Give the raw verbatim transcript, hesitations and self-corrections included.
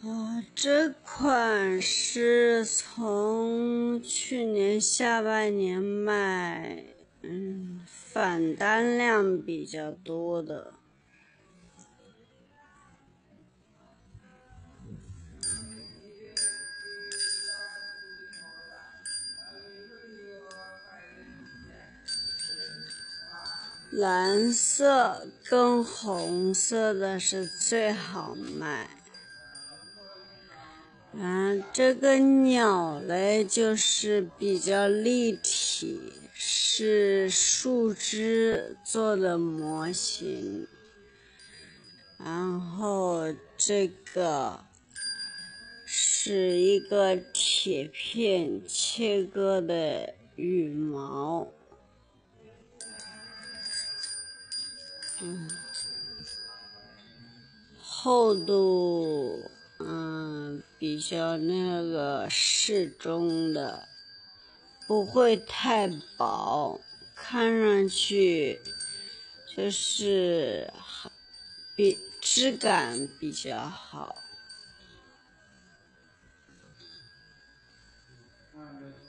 啊，这款是从去年下半年卖，嗯，返单量比较多的。蓝色跟红色的是最好卖。嗯，这个鸟嘞就是比较立体，是树枝做的模型。然后这个是一个铁片切割的羽毛。嗯，厚度嗯比较那个适中的，不会太薄，看上去就是比质感比较好。